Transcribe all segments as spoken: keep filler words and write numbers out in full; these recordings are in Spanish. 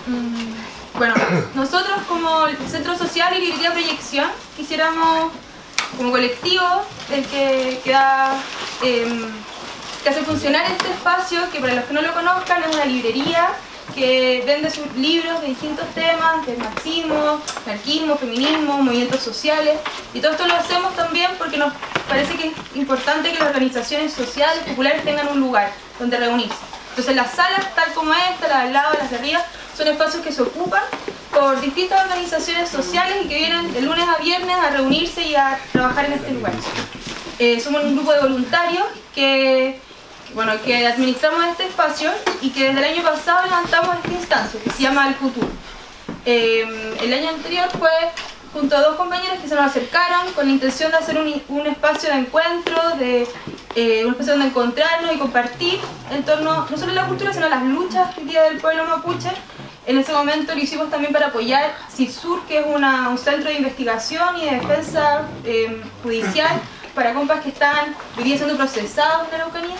Bueno, nosotros como Centro Social y Librería Proyección quisiéramos, como colectivo, el que, que, da, eh, que hace funcionar este espacio, que para los que no lo conozcan es una librería que vende sus libros de distintos temas, del marxismo, anarquismo, feminismo, movimientos sociales, y todo esto lo hacemos también porque nos parece que es importante que las organizaciones sociales, populares tengan un lugar donde reunirse. Entonces las salas, tal como esta, las de al lado, las de arriba, son espacios que se ocupan por distintas organizaciones sociales y que vienen de lunes a viernes a reunirse y a trabajar en este lugar. Eh, somos un grupo de voluntarios que, bueno, que administramos este espacio y que desde el año pasado levantamos esta instancia que se llama El Futuro. Eh, el año anterior fue junto a dos compañeros que se nos acercaron con la intención de hacer un, un espacio de encuentro, de eh, un espacio donde encontrarnos y compartir en torno no solo a la cultura, sino a las luchas del Día del Pueblo Mapuche. En ese momento lo hicimos también para apoyar CIRSUR, que es una, un centro de investigación y de defensa eh, judicial para compas que están hoy día siendo procesados en la Araucanía,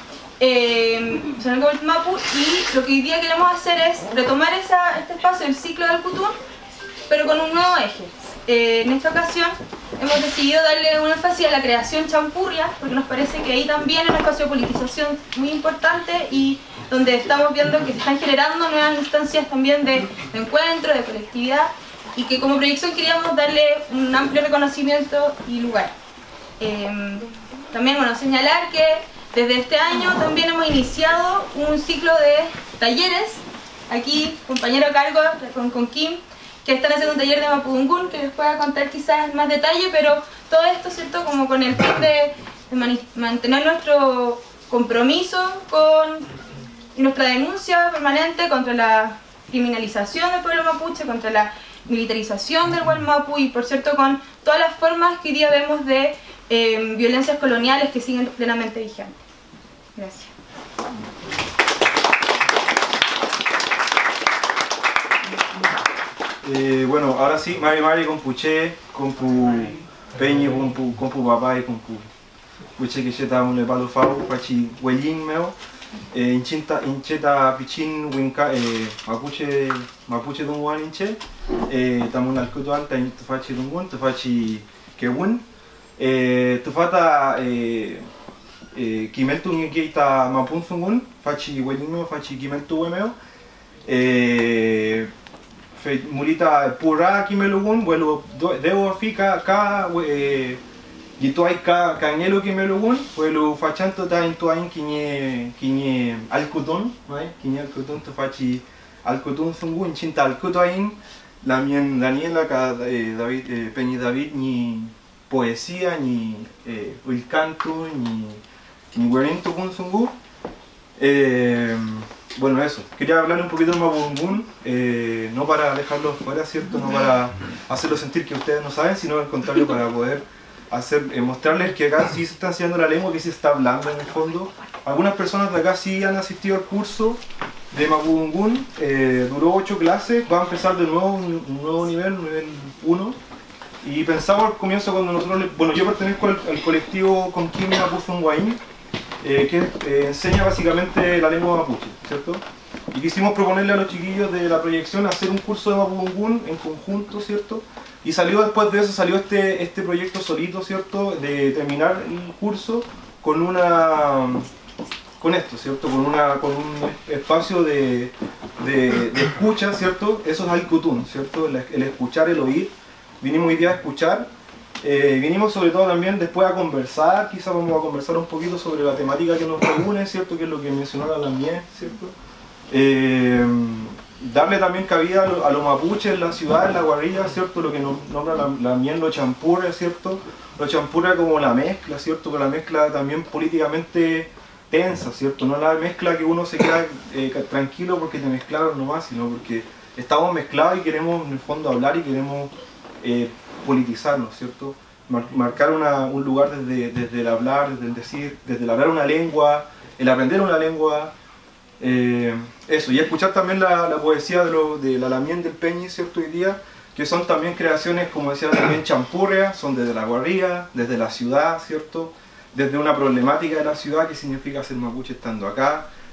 eh, en el Mapu, y lo que hoy día queremos hacer es retomar esa, este espacio, el ciclo del Futuro, pero con un nuevo eje. Eh, en esta ocasión hemos decidido darle un énfasis a la creación champurria, porque nos parece que ahí también es un espacio de politización muy importante y donde estamos viendo que se están generando nuevas instancias también de, de encuentro, de colectividad, y que como proyección queríamos darle un amplio reconocimiento y lugar. Eh, también, bueno, señalar que desde este año también hemos iniciado un ciclo de talleres, aquí compañero a cargo con, con Kim, que están haciendo un taller de Mapudungún, que les pueda contar quizás más detalle, pero todo esto, ¿cierto?, como con el fin de, de mantener nuestro compromiso con nuestra denuncia permanente contra la criminalización del pueblo mapuche, contra la militarización del Gualmapu y, por cierto, con todas las formas que hoy día vemos de eh, violencias coloniales que siguen plenamente vigentes. Gracias. Eh, bueno, ahora sí, Mari Mari con Puché, con Pu Peñi, con Pu, con Pu Papá y con Pu Puché que cheta un palo fau, pachi huellín meo, inchita incheta pichin winca, mapuche mapuche dunguan inche, tamun alcuto alta in tufachi dunguan, tufachi kewun, tufata kimeltu ngekita mapun sungun, fachi huellín meo, fachi kimeltu wemeo. Mulita pura kimelugun, vuelo debo fica ka gituai ka kanelo kimelugun, vuelo fachanto ta intuain kinye kinye alcudon, right? Kinye alcudon to fachi alcudon sungun chinta alcudoin, la mien Daniela ka David Peñi David ni poesía ni el canto ni ni guarento kun sungu. Bueno, eso, quería hablar un poquito de Mapudungún, eh, no para dejarlo fuera, ¿cierto? No para hacerlo sentir que ustedes no saben, sino al contrario para poder hacer, eh, mostrarles que acá sí se está enseñando la lengua, que sí se está hablando en el fondo. Algunas personas de acá sí han asistido al curso de Mapudungún, eh, duró ocho clases, va a empezar de nuevo un, un nuevo nivel, un nivel uno. Y pensamos al comienzo cuando nosotros, bueno, yo pertenezco al, al colectivo Conquimi Mapuzunguaín, Eh, que eh, enseña básicamente la lengua mapuche, ¿cierto? Y quisimos proponerle a los chiquillos de la proyección hacer un curso de Mapudungún en conjunto, ¿cierto? Y salió después de eso, salió este, este proyecto solito, ¿cierto? De terminar el curso con una... con esto, ¿cierto? Con, una, con un espacio de, de, de escucha, ¿cierto? Eso es Alcutún, ¿cierto? El, el escuchar, el oír. Vinimos hoy día a escuchar. Eh, vinimos sobre todo también después a conversar, quizás vamos a conversar un poquito sobre la temática que nos reúne, ¿cierto? Que es lo que mencionaba también, ¿cierto? Eh, darle también cabida a los lo mapuches en la ciudad, en la guarrilla, ¿cierto? Lo que nos nombra la, la mien lo champurria, ¿cierto? Lo champurria como la mezcla, ¿cierto? Con la mezcla también políticamente tensa, ¿cierto? No la mezcla que uno se queda eh, tranquilo porque te mezclaron nomás, sino porque estamos mezclados y queremos en el fondo hablar y queremos eh, politizarnos, ¿cierto? Mar marcar una, un lugar desde, desde el hablar, desde el decir, desde el hablar una lengua, el aprender una lengua, eh, eso, y escuchar también la, la poesía de, lo, de la Lamien del Peñi, ¿cierto? Hoy día, que son también creaciones, como decía también, champurrias, son desde la guarría, desde la ciudad, ¿cierto? Desde una problemática de la ciudad, que significa ser mapuche estando acá,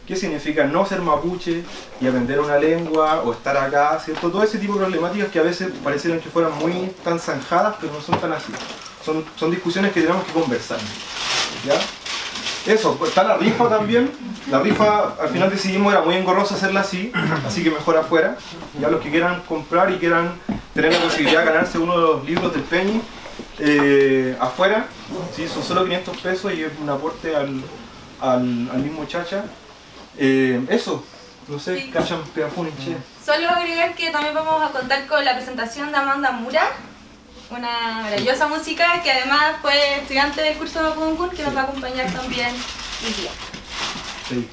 ¿Qué significa no ser mapuche y aprender una lengua o estar acá? ¿Cierto? Todo ese tipo de problemáticas que a veces parecieran que fueran muy tan zanjadas, pero no son tan así. Son, son discusiones que tenemos que conversar. ¿Ya? Eso, pues está la rifa también. La rifa al final decidimos, era muy engorrosa hacerla así, así que mejor afuera. Ya los que quieran comprar y quieran tener la posibilidad de ganarse uno de los libros del Peñi, eh, afuera, ¿sí? Son solo quinientos pesos y es un aporte al, al, al mismo Chacha. Eh, eso, no sé, Sí. cachan, peafún, che. Solo agregar que también vamos a contar con la presentación de Amanda Mura, una maravillosa música que además fue estudiante del curso de Mapudungun, que nos va a acompañar también hoy día. Sí.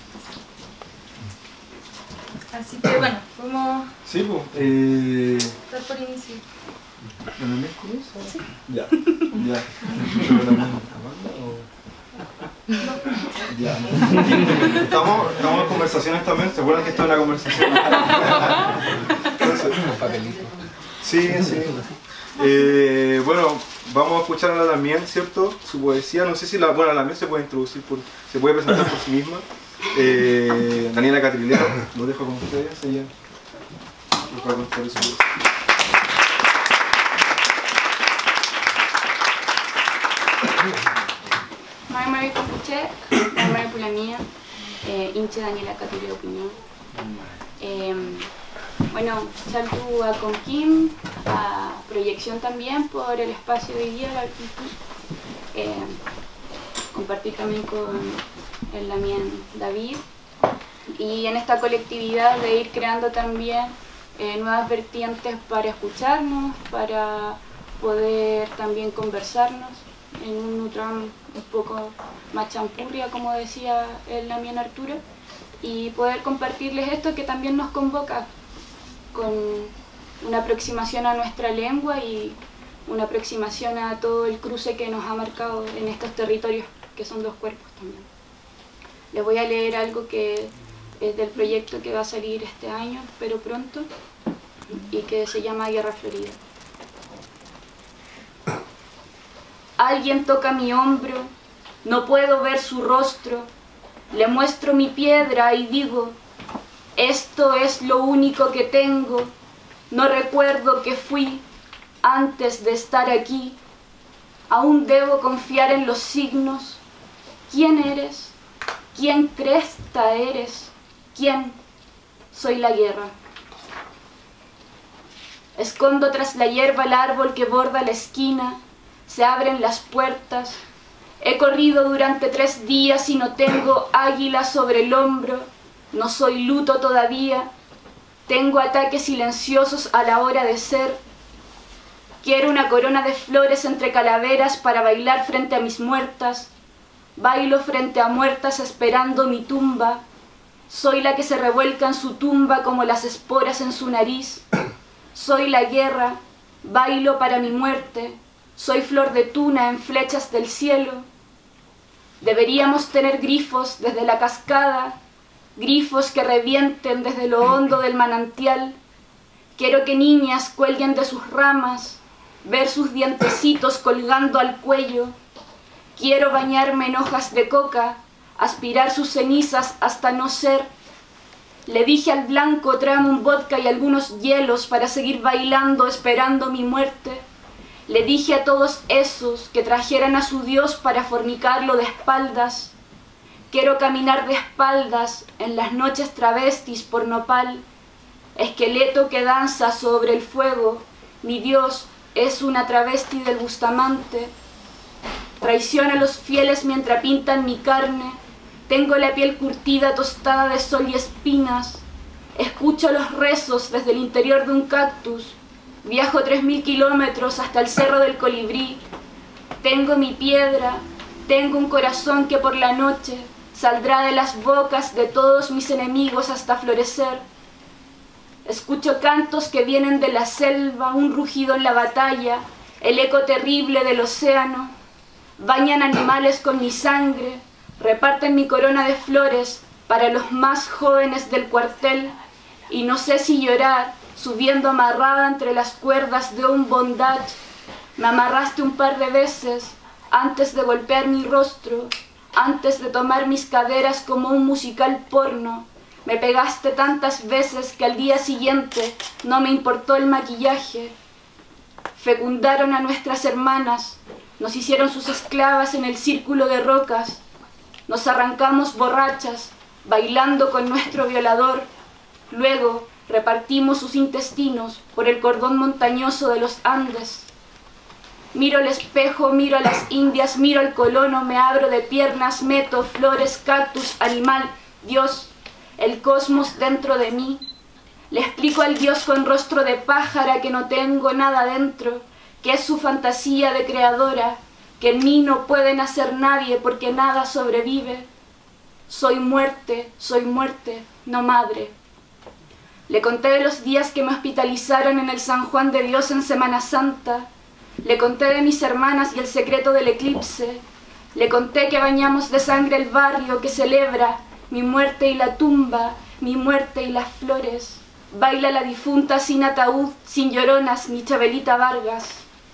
Así que bueno, vamos Sí, pues. Eh... a dar por inicio. ¿Bueno, me comienza? Sí. Ya, ya. ¿Pero la Amanda o...? Ya. Estamos, estamos en conversaciones también, ¿se acuerdan que esto es una conversación? Entonces, sí, sí. Eh, bueno, vamos a escuchar a la Damián, ¿cierto? Su poesía, no sé si la, bueno, la Damián se puede introducir, por, se puede presentar por sí misma. Eh, Daniela Catrilero, lo dejo con ustedes, ella nos va a contar su poesía. Mari Mari Compuche, Mari Mari Pulamía, eh, Inche Daniela Catrilero Opinión. Eh, bueno, saludo a Conquim, a Proyección también por el espacio de hoy día, la artista. Eh, compartir también con el Damián David. Y en esta colectividad de ir creando también eh, nuevas vertientes para escucharnos, para poder también conversarnos en un Nutram un poco más champurria, como decía el Damián Arturo, y poder compartirles esto que también nos convoca con una aproximación a nuestra lengua y una aproximación a todo el cruce que nos ha marcado en estos territorios que son dos cuerpos también. Les voy a leer algo que es del proyecto que va a salir este año, pero pronto, y que se llama Guerra Florida. Alguien toca mi hombro, no puedo ver su rostro, le muestro mi piedra y digo, esto es lo único que tengo, no recuerdo que fui antes de estar aquí, aún debo confiar en los signos. ¿Quién eres? ¿Quién cresta eres? ¿Quién? Soy la guerra. Escondo tras la hierba el árbol que borda la esquina, se abren las puertas. He corrido durante tres días y no tengo águila sobre el hombro, no soy luto todavía, tengo ataques silenciosos a la hora de ser. Quiero una corona de flores entre calaveras para bailar frente a mis muertas. Bailo frente a muertas esperando mi tumba. Soy la que se revuelca en su tumba como las esporas en su nariz. Soy la guerra, bailo para mi muerte. Soy flor de tuna en flechas del cielo. Deberíamos tener grifos desde la cascada, grifos que revienten desde lo hondo del manantial. Quiero que niñas cuelguen de sus ramas, ver sus dientecitos colgando al cuello. Quiero bañarme en hojas de coca, aspirar sus cenizas hasta no ser. Le dije al blanco, tráeme un vodka y algunos hielos para seguir bailando esperando mi muerte. Le dije a todos esos que trajeran a su Dios para fornicarlo de espaldas. Quiero caminar de espaldas en las noches travestis por nopal. Esqueleto que danza sobre el fuego, mi Dios es una travesti del Bustamante. Traición a los fieles mientras pintan mi carne. Tengo la piel curtida, tostada de sol y espinas. Escucho los rezos desde el interior de un cactus. Viajo tres mil kilómetros hasta el Cerro del Colibrí. Tengo mi piedra, tengo un corazón que por la noche saldrá de las bocas de todos mis enemigos hasta florecer. Escucho cantos que vienen de la selva, un rugido en la batalla, el eco terrible del océano. Bañan animales con mi sangre, reparten mi corona de flores para los más jóvenes del cuartel, y no sé si llorar, subiendo amarrada entre las cuerdas de un bondage. Me amarraste un par de veces antes de golpear mi rostro, Antes de tomar mis caderas como un musical porno, me pegaste tantas veces que al día siguiente no me importó el maquillaje. Fecundaron a nuestras hermanas, nos hicieron sus esclavas en el círculo de rocas, nos arrancamos borrachas, bailando con nuestro violador, luego repartimos sus intestinos por el cordón montañoso de los Andes. Miro el espejo, miro a las indias, miro al colono, me abro de piernas, meto flores, cactus, animal, Dios, el cosmos dentro de mí. Le explico al Dios con rostro de pájara que no tengo nada dentro, que es su fantasía de creadora, que en mí no puede nacer nadie porque nada sobrevive. Soy muerte, soy muerte, no madre. Le conté de los días que me hospitalizaron en el San Juan de Dios en Semana Santa. Le conté de mis hermanas y el secreto del eclipse. Le conté que bañamos de sangre el barrio que celebra mi muerte y la tumba, mi muerte y las flores. Baila la difunta sin ataúd, sin lloronas ni Chabelita Vargas.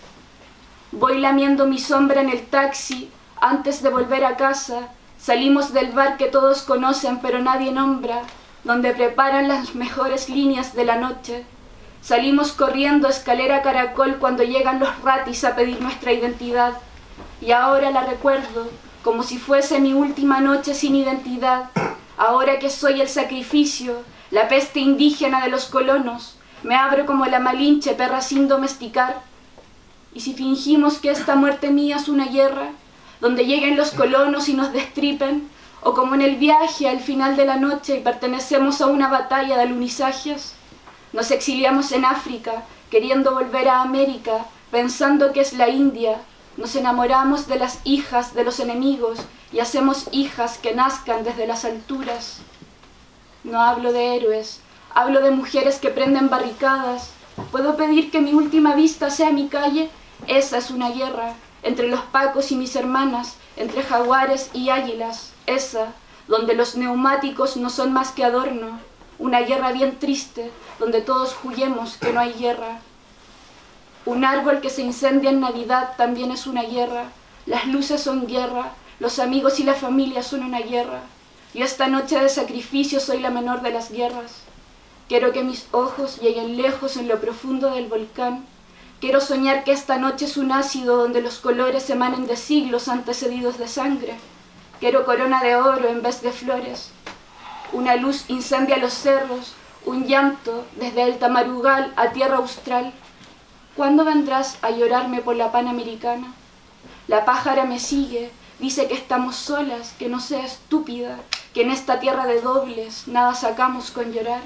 Voy lamiendo mi sombra en el taxi antes de volver a casa. Salimos del bar que todos conocen pero nadie nombra, donde preparan las mejores líneas de la noche. Salimos corriendo escalera caracol cuando llegan los ratis a pedir nuestra identidad. Y ahora la recuerdo como si fuese mi última noche sin identidad. Ahora que soy el sacrificio, la peste indígena de los colonos, me abro como la Malinche, perra sin domesticar. Y si fingimos que esta muerte mía es una guerra, donde lleguen los colonos y nos destripen, o como en el viaje al final de la noche y pertenecemos a una batalla de alunizajes, nos exiliamos en África, queriendo volver a América, pensando que es la India, nos enamoramos de las hijas de los enemigos y hacemos hijas que nazcan desde las alturas. No hablo de héroes, hablo de mujeres que prenden barricadas. ¿Puedo pedir que mi última vista sea mi calle? Esa es una guerra, entre los pacos y mis hermanas, entre jaguares y águilas, esa, donde los neumáticos no son más que adorno, una guerra bien triste, donde todos juguemos que no hay guerra. Un árbol que se incendia en Navidad también es una guerra, las luces son guerra, los amigos y la familia son una guerra. Yo esta noche de sacrificio soy la menor de las guerras. Quiero que mis ojos lleguen lejos en lo profundo del volcán. Quiero soñar que esta noche es un ácido donde los colores emanen de siglos antecedidos de sangre. Quiero corona de oro en vez de flores. Una luz incendia los cerros, un llanto desde el Tamarugal a tierra austral. ¿Cuándo vendrás a llorarme por la Panamericana? La pájara me sigue, dice que estamos solas, que no sea estúpida, que en esta tierra de dobles nada sacamos con llorar.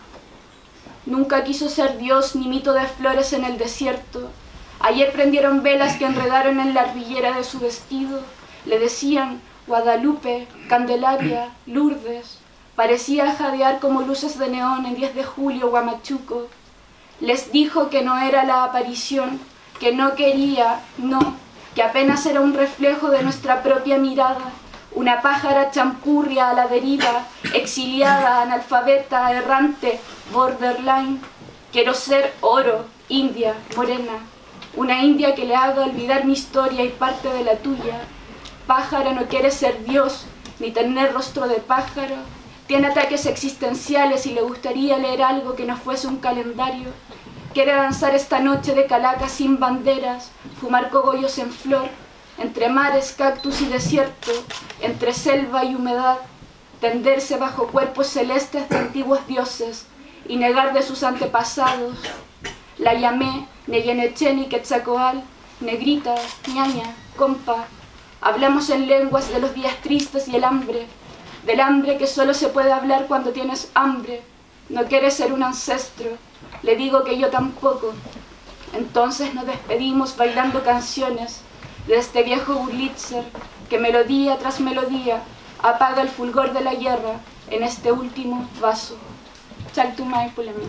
Nunca quiso ser Dios ni mito de flores en el desierto. Ayer prendieron velas que enredaron en la arbillera de su vestido. Le decían Guadalupe, Candelaria, Lourdes. Parecía jadear como luces de neón en diez de julio, Huamachuco. Les dijo que no era la aparición, que no quería, no, que apenas era un reflejo de nuestra propia mirada, una pájara champurria a la deriva, exiliada, analfabeta, errante, borderline. Quiero ser oro, india, morena, una india que le haga olvidar mi historia y parte de la tuya. Pájara no quiere ser Dios, ni tener rostro de pájaro. Tiene ataques existenciales y le gustaría leer algo que no fuese un calendario. Quiere danzar esta noche de Calacas sin banderas, fumar cogollos en flor, entre mares, cactus y desierto, entre selva y humedad, tenderse bajo cuerpos celestes de antiguos dioses y negar de sus antepasados. La llamé Neguenecheni Quetzalcoatl, negrita, ñaña, compa. Hablamos en lenguas de los días tristes y el hambre, del hambre que solo se puede hablar cuando tienes hambre. No quieres ser un ancestro, le digo que yo tampoco. Entonces nos despedimos bailando canciones de este viejo Wurlitzer que melodía tras melodía apaga el fulgor de la guerra en este último vaso. Chaltumay Pulemi.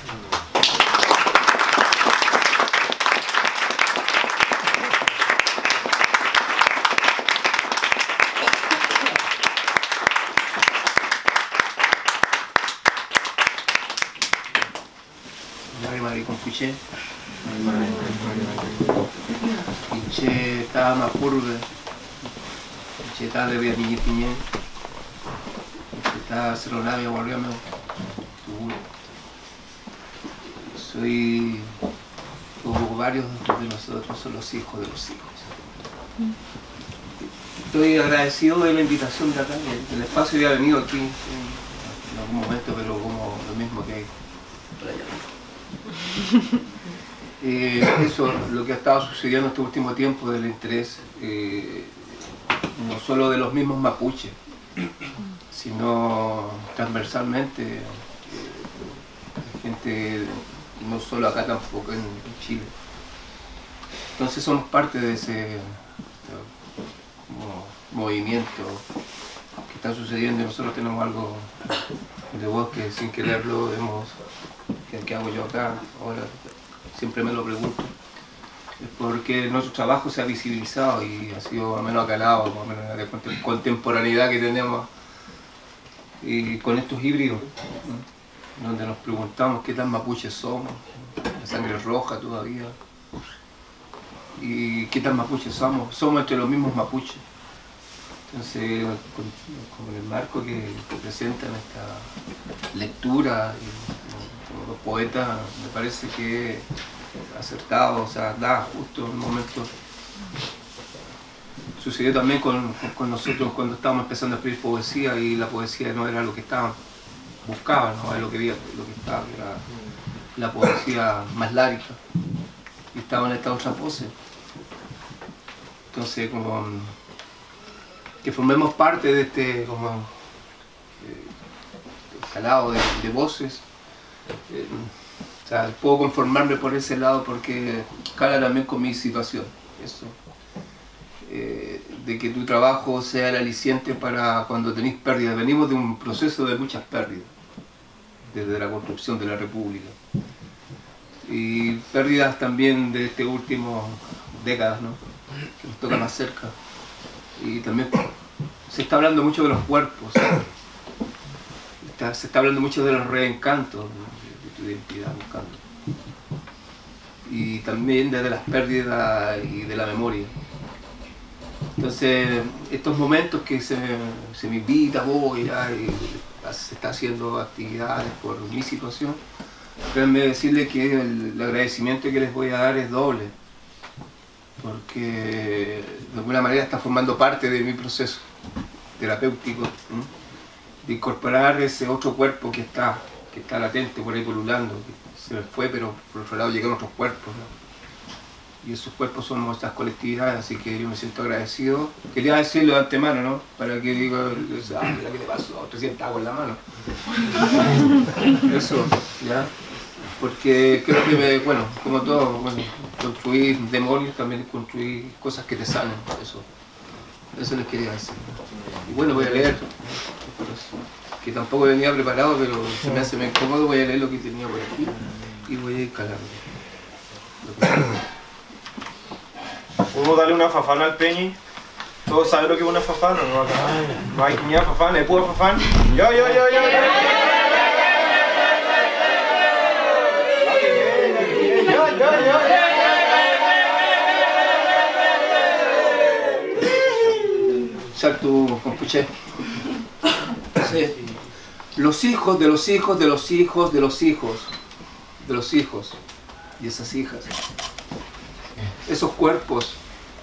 Piché, Piché estaba más curva, Chetá de Viatiñi Piñén, Chetá Cerro Navia, Guarriame, Tuburo. Soy, como varios de nosotros, son los hijos de los hijos. Estoy agradecido de la invitación de acá, el espacio había venido aquí en algún momento, pero como lo mismo que hay por allá. Eh, eso, lo que ha estado sucediendo este último tiempo del interés, eh, no solo de los mismos mapuches, sino transversalmente, eh, gente, no solo acá tampoco, en, en Chile. Entonces somos parte de ese de, como, movimiento que está sucediendo y nosotros tenemos algo de voz que sin quererlo hemos, ¿qué, qué hago yo acá? Ahora siempre me lo pregunto. Es porque nuestro trabajo se ha visibilizado y ha sido más o menos acalado, más o menos la de contemporaneidad que tenemos y con estos híbridos, ¿no? Donde nos preguntamos qué tan mapuches somos, la sangre roja todavía, y qué tan mapuches somos, somos entre los mismos mapuches. Entonces, con, con el marco que, que presentan esta lectura, y, como los poetas, me parece que acertado, o sea, da justo en un momento. Sucedió también con, con, con nosotros cuando estábamos empezando a escribir poesía y la poesía no era lo que estaban, buscaban, no era lo que, lo que estaba, era la poesía más lárica y estaban estas otras voces. Entonces, como que formemos parte de este como eh, escalado de, de voces. Eh, o sea, puedo conformarme por ese lado porque cala también con mi situación, eso. Eh, de que tu trabajo sea el aliciente para cuando tenéis pérdidas. Venimos de un proceso de muchas pérdidas, desde la construcción de la República. Y pérdidas también de este último décadas, ¿no? Que nos toca más cerca. Y también se está hablando mucho de los cuerpos, está, se está hablando mucho de los reencantos de, de tu identidad buscando. Y también desde las pérdidas y de la memoria. Entonces, estos momentos que se, se me invita, voy, ya, y se está haciendo actividades por mi situación, déjenme decirles que el, el agradecimiento que les voy a dar es doble, porque de alguna manera está formando parte de mi proceso terapéutico, ¿eh? De incorporar ese otro cuerpo que está, que está latente por ahí pululando, que se me fue, pero por otro lado llegaron otros cuerpos, ¿no? Y esos cuerpos son nuestras colectividades, así que yo me siento agradecido. Quería decirlo de antemano, ¿no? Para que diga, ah, mira qué le pasó, te sientas agua en la mano. Eso, ¿ya? Porque creo que, me, bueno, como todo, bueno, construir demonios también es construir cosas que te sanen, eso. Eso les quería decir. Y bueno, voy a leer, que tampoco venía preparado, pero se me hace muy incómodo, voy a leer lo que tenía por aquí y voy a ir calando. ¿Podemos darle una fafana al Peñi? ¿Todos saben lo que es una fafana? No, acá no hay ni fafana, es puro fafán. Yo, yo, yo, yo, yo. Yo, yo, yo. Salto con puché. Sí. Los hijos de los hijos de los hijos de los hijos de los hijos y esas hijas. Esos cuerpos.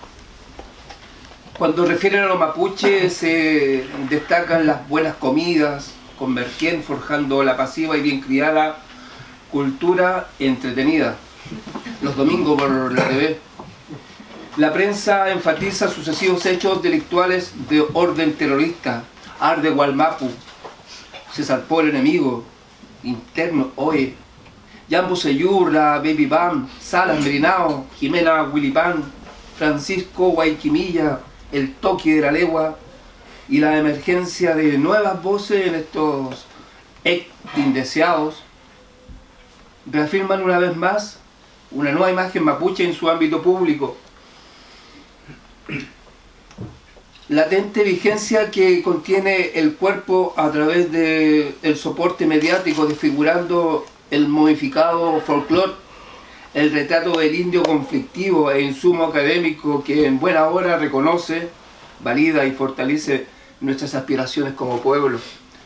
Cuando refieren a los mapuches se destacan las buenas comidas, con merquén forjando la pasiva y bien criada cultura entretenida. Los domingos por la T V. La prensa enfatiza sucesivos hechos delictuales de orden terrorista. Arde Gualmapu, se zarpó el enemigo interno, oye. Jambo Seyurra, Baby Bam, Salas Merinao, Jimena Willipan, Francisco Guayquimilla, el toque de la legua y la emergencia de nuevas voces en estos ex indeseados reafirman una vez más una nueva imagen mapuche en su ámbito público. Latente vigencia que contiene el cuerpo a través del soporte mediático desfigurando el modificado folclore, el retrato del indio conflictivo e insumo académico que en buena hora reconoce valida y fortalece nuestras aspiraciones como pueblo.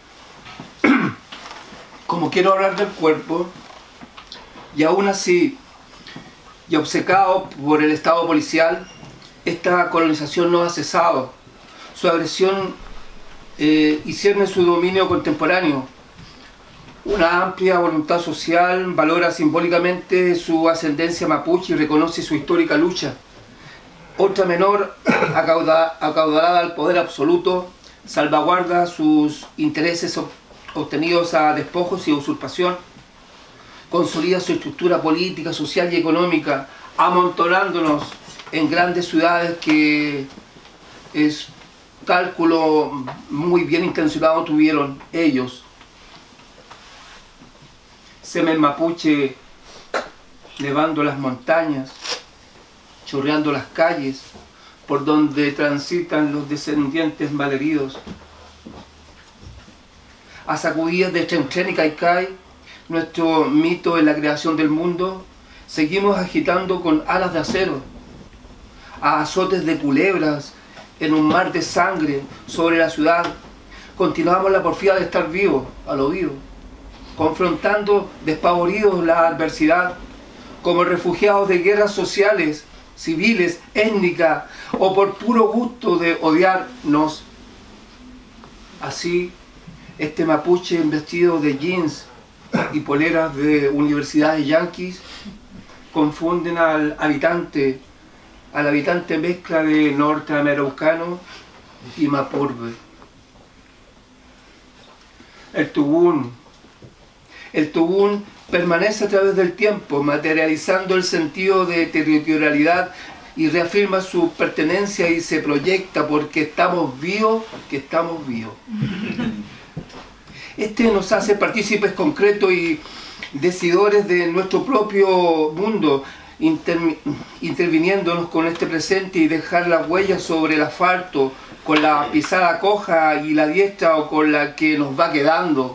Como quiero hablar del cuerpo, y aún así, y obcecado por el Estado policial, esta colonización no ha cesado. Su agresión eh, y cierne su dominio contemporáneo. Una amplia voluntad social valora simbólicamente su ascendencia mapuche y reconoce su histórica lucha. Otra menor, acauda, acaudalada al poder absoluto, salvaguarda sus intereses obtenidos a despojos y usurpación, consolida su estructura política, social y económica, amontonándonos en grandes ciudades que es cálculo muy bien intencionado tuvieron ellos. Semen mapuche nevando las montañas, chorreando las calles por donde transitan los descendientes malheridos. A sacudidas de Chentren y Caicay, nuestro mito en la creación del mundo, seguimos agitando con alas de acero, a azotes de culebras en un mar de sangre sobre la ciudad. Continuamos la porfía de estar vivos, a lo vivo, confrontando despavoridos la adversidad, como refugiados de guerras sociales, civiles, étnicas, o por puro gusto de odiarnos. Así, este mapuche vestido de jeans y poleras de universidades yanquis confunden al habitante, al habitante mezcla de norteamericano y mapurbe. El tubún, el tubún permanece a través del tiempo, materializando el sentido de territorialidad y reafirma su pertenencia y se proyecta porque estamos vivos, que estamos vivos. Este nos hace partícipes concretos y decidores de nuestro propio mundo, inter, interviniéndonos con este presente y dejar las huellas sobre el asfalto, con la pisada coja y la diestra o con la que nos va quedando.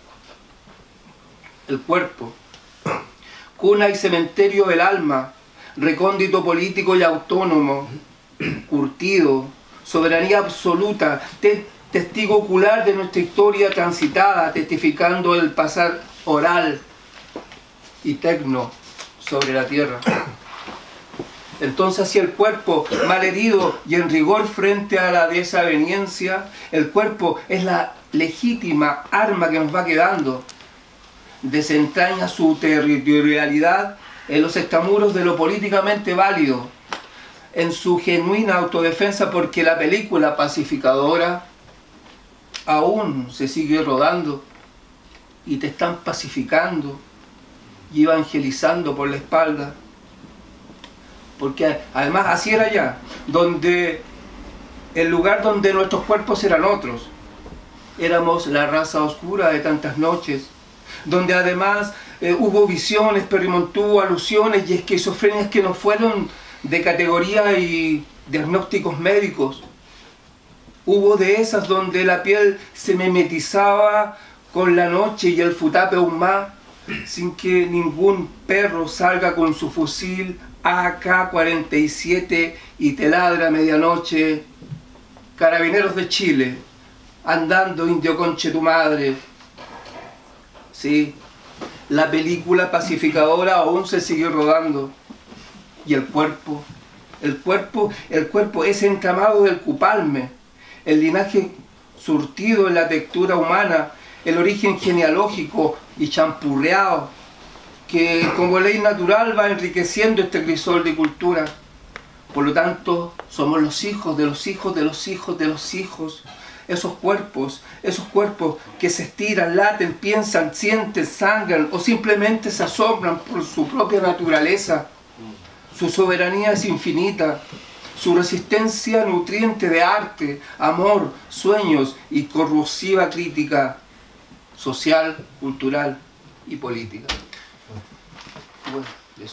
El cuerpo, cuna y cementerio del alma, recóndito político y autónomo, curtido, soberanía absoluta, te, testigo ocular de nuestra historia transitada, testificando el pasar oral y tecno sobre la tierra. Entonces, hacia el cuerpo malherido y en rigor frente a la desaveniencia, el cuerpo es la legítima arma que nos va quedando. Desentraña su territorialidad en los extramuros de lo políticamente válido, en su genuina autodefensa, porque la película pacificadora aún se sigue rodando y te están pacificando y evangelizando por la espalda. Porque además así era ya, donde el lugar donde nuestros cuerpos eran otros, éramos la raza oscura de tantas noches, donde además eh, hubo visiones, perimontuvo, alusiones y esquizofrenias que no fueron de categoría y diagnósticos médicos. Hubo de esas donde la piel se mimetizaba con la noche y el futape aún más, sin que ningún perro salga con su fusil A K cuarenta y siete y te ladra a medianoche. Carabineros de Chile, andando indio conche tu madre. Sí, la película pacificadora aún se sigue rodando. Y el cuerpo, el cuerpo, el cuerpo, ese entramado del cupalme, el linaje surtido en la textura humana, el origen genealógico y champurreado, que como ley natural va enriqueciendo este crisol de cultura. Por lo tanto, somos los hijos de los hijos de los hijos de los hijos. Esos cuerpos, esos cuerpos que se estiran, laten, piensan, sienten, sangran o simplemente se asombran por su propia naturaleza. Su soberanía es infinita, su resistencia nutriente de arte, amor, sueños y corrosiva crítica social, cultural y política. Bueno, eso.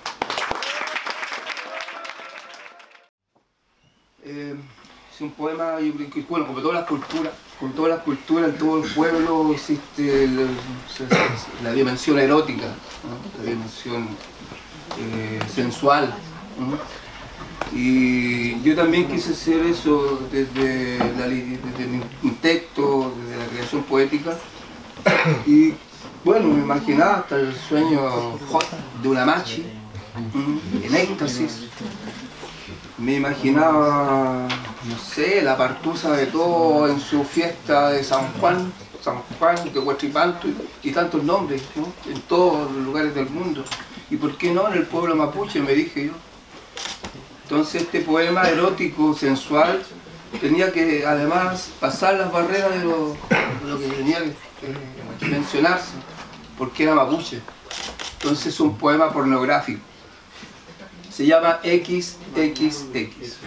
Eh, es un poema, yo creo que, bueno, como todas las culturas, como todas las culturas, en todo el pueblo existe el, la dimensión erótica, ¿no? La dimensión eh, sensual, ¿no? Y yo también quise hacer eso desde, la, desde mi texto, desde la creación poética. Y bueno, me imaginaba hasta el sueño hot de una machi, en éxtasis. Me imaginaba, no sé, la partusa de todo en su fiesta de San Juan, San Juan, de Huachipanto y, y tantos nombres, ¿no? En todos los lugares del mundo. ¿Y por qué no en el pueblo mapuche?, me dije yo. Entonces este poema erótico, sensual, tenía que además pasar las barreras de lo, de lo que tenía que eh, mencionarse, porque era mapuche. Entonces es un poema pornográfico. Se llama equis equis equis.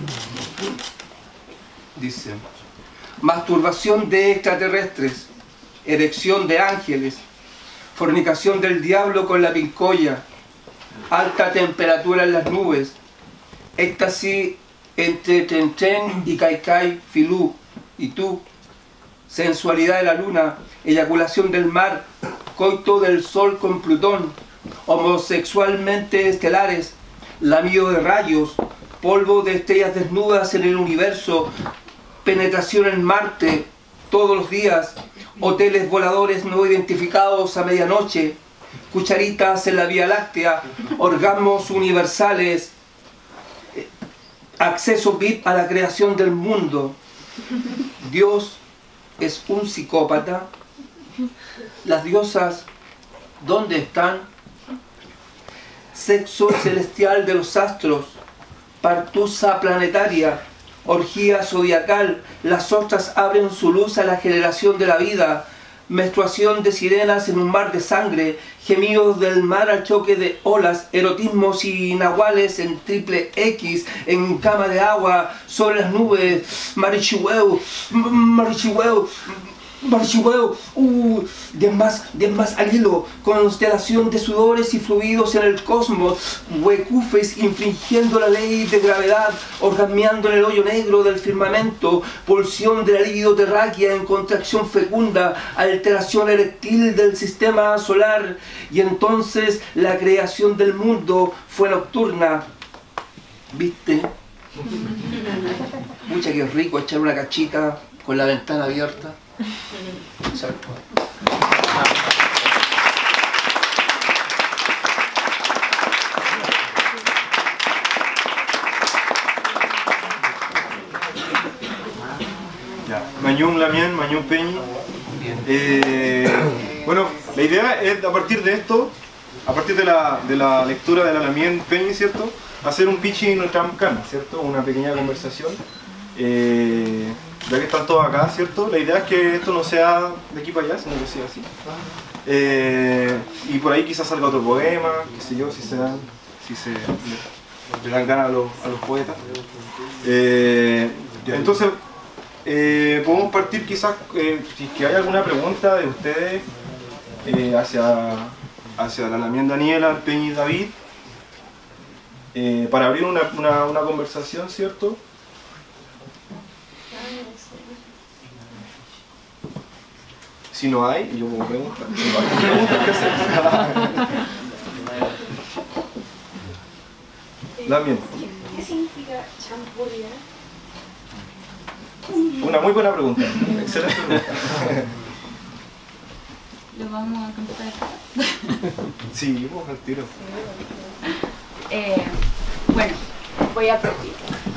Dice: masturbación de extraterrestres, erección de ángeles, fornicación del diablo con la pincoya, alta temperatura en las nubes, éxtasis entre Tren Tren y Kai Kai Filú y tú, sensualidad de la luna, eyaculación del mar, coito del sol con Plutón, homosexualmente estelares, lamido de rayos, polvo de estrellas desnudas en el universo, penetración en Marte todos los días, hoteles voladores no identificados a medianoche, cucharitas en la Vía Láctea, orgasmos universales, acceso V I P a la creación del mundo. Dios es un psicópata. Las diosas, ¿dónde están? Sexo celestial de los astros, partusa planetaria, orgía zodiacal, las ostras abren su luz a la generación de la vida, menstruación de sirenas en un mar de sangre, gemidos del mar al choque de olas, erotismos y nahuales en triple X, en cama de agua, sobre las nubes, marichihueu, marichihueu, marichihueu, uh, de más, de más al hilo, constelación de sudores y fluidos en el cosmos, huecufes infringiendo la ley de gravedad, orgasmeando en el hoyo negro del firmamento, pulsión de la libido terráquea en contracción fecunda, alteración eréctil del sistema solar, y entonces la creación del mundo fue nocturna. ¿Viste? Mucha que rico echar una cachita con la ventana abierta. Exacto. Ya. Mañún Lamien, Mañún Peñi. Eh, bueno, la idea es a partir de esto, a partir de la, de la lectura de la Lamien Peñi, ¿cierto? Hacer un pitching en nuestra cama, ¿cierto? Una pequeña conversación. Eh, ya que están todos acá, ¿cierto? La idea es que esto no sea de aquí para allá, sino que sea así. Eh, y por ahí quizás salga otro poema, qué sé yo, si se dan, si se le, le dan ganas a los, a los poetas. Eh, entonces, eh, podemos partir quizás, eh, si es que hay alguna pregunta de ustedes eh, hacia, hacia la Lamien Daniela, Peñi David, eh, para abrir una, una, una conversación, ¿cierto? Si no hay, yo puedo preguntar. Si no hay preguntas, ¿qué hacer? Lamien. ¿Qué significa champurria? Una muy buena pregunta. Excelente pregunta. Lo vamos a contar. Sí, vamos al tiro. Eh, bueno, voy a partir.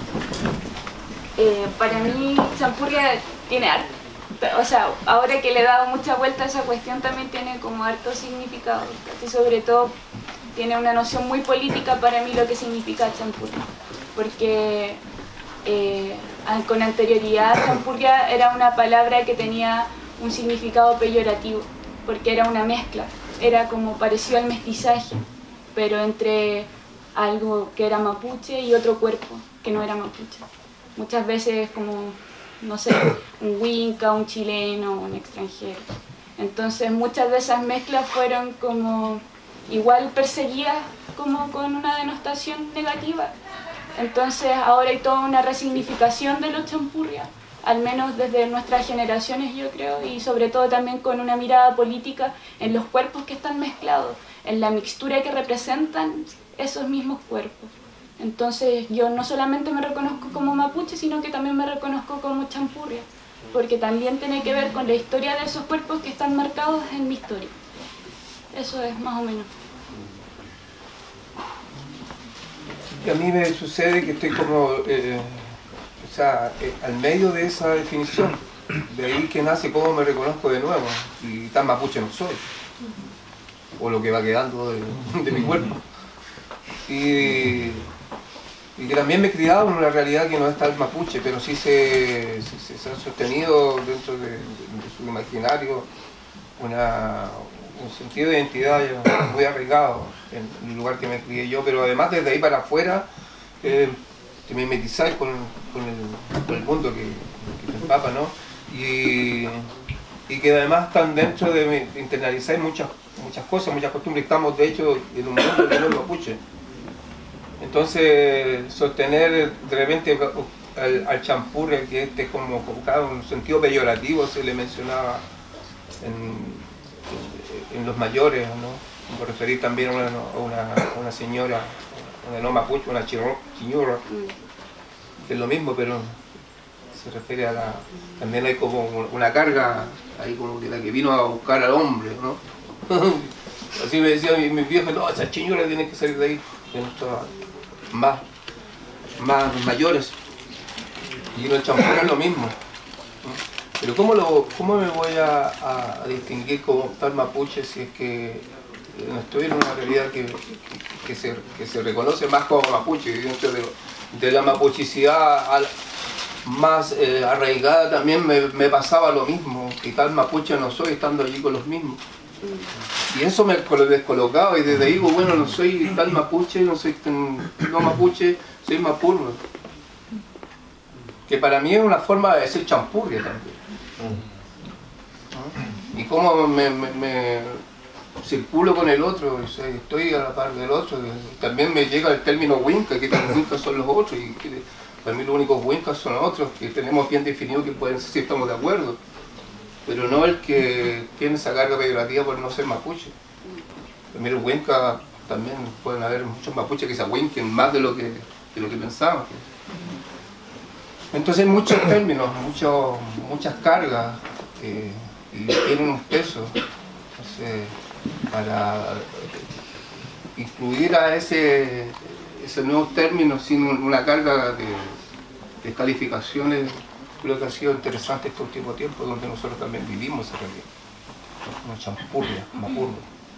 Eh, para mí, champurria tiene arte. O sea, ahora que le he dado mucha vuelta a esa cuestión, también tiene como harto significado. Y sobre todo, tiene una noción muy política para mí lo que significa champurria. Porque eh, con anterioridad, champurria era una palabra que tenía un significado peyorativo, porque era una mezcla. Era como parecido al mestizaje, pero entre algo que era mapuche y otro cuerpo que no era mapuche. Muchas veces como, no sé, un winca, un chileno, un extranjero. Entonces muchas de esas mezclas fueron como igual perseguidas como con una denotación negativa. Entonces ahora hay toda una resignificación de los champurria, al menos desde nuestras generaciones yo creo, y sobre todo también con una mirada política en los cuerpos que están mezclados, en la mixtura que representan esos mismos cuerpos. Entonces yo no solamente me reconozco como mapuche, sino que también me reconozco como champurria, porque también tiene que ver con la historia de esos cuerpos que están marcados en mi historia. Eso es más o menos. Y a mí me sucede que estoy como, eh, o sea, eh, al medio de esa definición, de ahí que nace cómo me reconozco de nuevo, y tan mapuche no soy, o lo que va quedando de, de mi cuerpo. Y, y que también me he criado en una realidad que no es tal mapuche, pero sí se, se, se ha sostenido dentro de, de, de su imaginario una, un sentido de identidad muy arraigado en el lugar que me crié yo, pero además desde ahí para afuera eh, te mimetizáis con, con, el, con el mundo que, que te empapa, ¿no? Y, y que además están dentro de, de internalizáis muchas, muchas cosas, muchas costumbres. Estamos de hecho en un mundo que no es mapuche. Entonces sostener de repente al, al champurria, que este es como colocado en un sentido peyorativo, se le mencionaba en, en los mayores, ¿no? Por referir también a una, a una, a una señora, una no mapuche, una chiñurra, que es lo mismo, pero se refiere a la... También hay como una carga, ahí como que la que vino a buscar al hombre, ¿no? Así me decía mi, mi viejo, no, esas chiñuras tienen que salir de ahí, más, más mayores. Y en el champurria es lo mismo. Pero ¿cómo, lo, cómo me voy a, a, a distinguir como tal mapuche si es que no estoy en una realidad que, que, que, se, que se reconoce más como mapuche? Dentro de, de la mapuchicidad al, más eh, arraigada también me, me pasaba lo mismo, que tal mapuche no soy estando allí con los mismos. Y eso me descolocaba y desde ahí digo, bueno, no soy tal mapuche, no soy no mapuche, soy mapurro. Que para mí es una forma de ser champurria también. Y cómo me, me, me circulo con el otro, o sea, estoy a la par del otro. También me llega el término winca, que los wincas son los otros, y que para mí los únicos wincas son otros, que tenemos bien definido que pueden ser si estamos de acuerdo. Pero no el que tiene esa carga peyorativa por no ser mapuche. Para mí los wincas también pueden haber muchos mapuches que se awinquen más de lo que, de lo que pensaban. Entonces hay muchos términos, mucho, muchas cargas eh, y tienen un peso. Entonces, para incluir a ese, ese nuevo término sin una carga de, de calificaciones, creo que ha sido interesante este último tiempo donde nosotros también vivimos esa realidad. Una champurria, mapurro.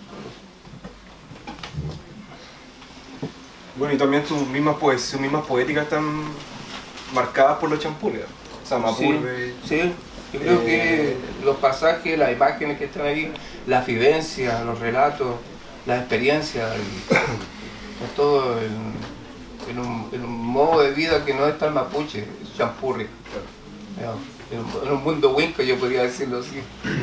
Bueno, y también sus mismas, pues, sus mismas poéticas están marcadas por los champurrias. O sea, mapurre. Sí, sí, yo creo eh... que los pasajes, las imágenes que están ahí, las vivencias, los relatos, las experiencias, y, todo en, en, un, en un modo de vida que no es tan mapuche, es champurria. En un mundo winca, yo podría decirlo así,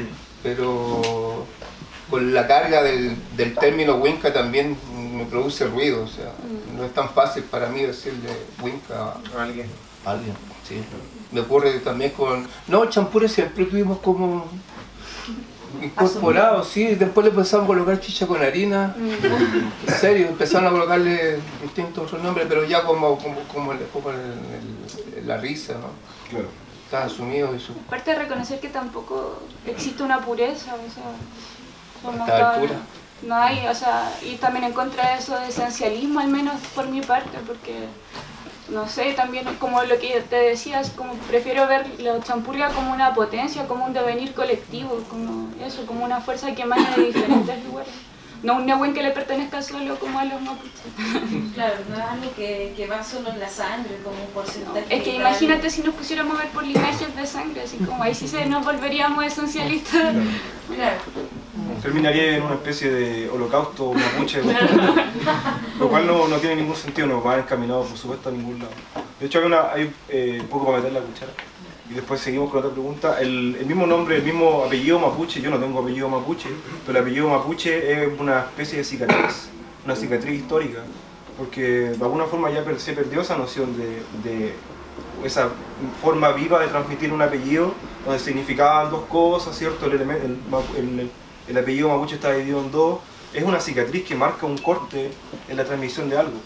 pero con la carga del, del término winca también me produce ruido, o sea, no es tan fácil para mí decirle winca a alguien. A alguien, sí. Me ocurre también con... No, el champurria siempre tuvimos como incorporado, sí, después le empezamos a colocar chicha con harina, en serio, empezaron a colocarle distintos otros nombres, pero ya como, como, como, el, como el, el, la risa, ¿no? Claro. Está asumido y su... Aparte de reconocer que tampoco existe una pureza, o sea, somos Está pura. No hay, o sea, y también en contra de eso de esencialismo, al menos por mi parte, porque, no sé, también como lo que te decías, como prefiero ver la champurria como una potencia, como un devenir colectivo, como eso, como una fuerza que emana de diferentes lugares. No un nehuen que le pertenezca solo como a los mapuches. Claro, no es algo que, que va solo en la sangre, como un porcentaje. No, es que imagínate si nos pusiéramos a ver por lineajes de sangre, así como ahí sí se nos volveríamos esencialistas. Claro. Terminaría en una especie de holocausto mapuche, lo cual no, no tiene ningún sentido, no va encaminado por supuesto a ningún lado. De hecho hay, una, hay eh, poco para meter la cuchara. Y después seguimos con otra pregunta. El, el mismo nombre, el mismo apellido mapuche, yo no tengo apellido mapuche, pero el apellido mapuche es una especie de cicatriz, una cicatriz histórica, porque de alguna forma ya se perdió esa noción de, de esa forma viva de transmitir un apellido, donde significaban dos cosas, ¿cierto? El, el, el, el apellido mapuche está dividido en dos, es una cicatriz que marca un corte en la transmisión de algo.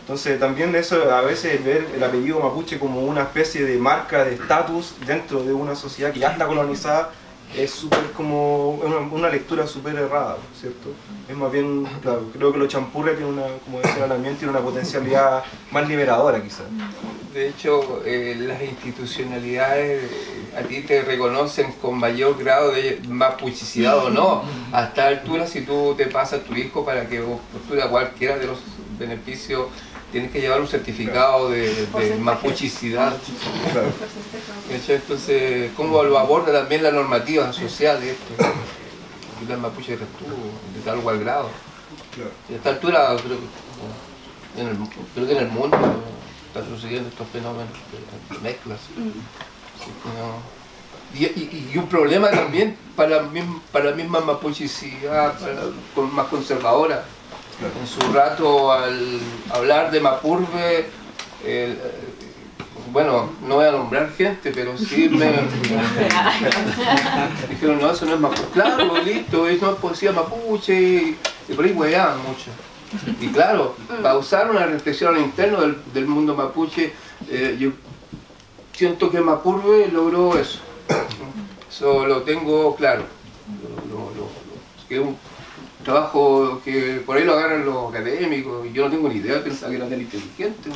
Entonces también eso, a veces ver el apellido mapuche como una especie de marca de estatus dentro de una sociedad que ya está colonizada, es súper como una, una lectura súper errada, ¿cierto? Es más bien, claro, creo que los champurres tienen una, como decía también, tiene una potencialidad más liberadora quizás. De hecho, eh, las institucionalidades a ti te reconocen con mayor grado de mapuchicidad o no. A esta altura, si tú te pasas a tu hijo para que postule cualquiera de los beneficios, tienes que llevar un certificado de, de mapuchicidad. Claro. Entonces, ¿cómo lo aborda también la normativa social de esto? La mapuche eres tú, de tal o cual grado. Claro. Y a esta altura, creo que, en el, creo que en el mundo están sucediendo estos fenómenos de, de mezclas. Así que, no. y, y, y un problema también para, para la misma mapuchicidad, para, con, más conservadora. En su rato, al hablar de Mapurbe, el, bueno, no voy a nombrar gente, pero sí me dijeron, no, eso no es mapuche. Claro, listo, eso no es poesía mapuche, y, y por ahí hueaban mucho. Y claro, para usar una reflexión interna del, del mundo mapuche, eh, yo siento que Mapurbe logró eso. Eso lo tengo claro. Lo, lo, lo, lo, que es un trabajo que por ahí lo agarran los académicos y yo no tengo ni idea, pensaba que era tan inteligente.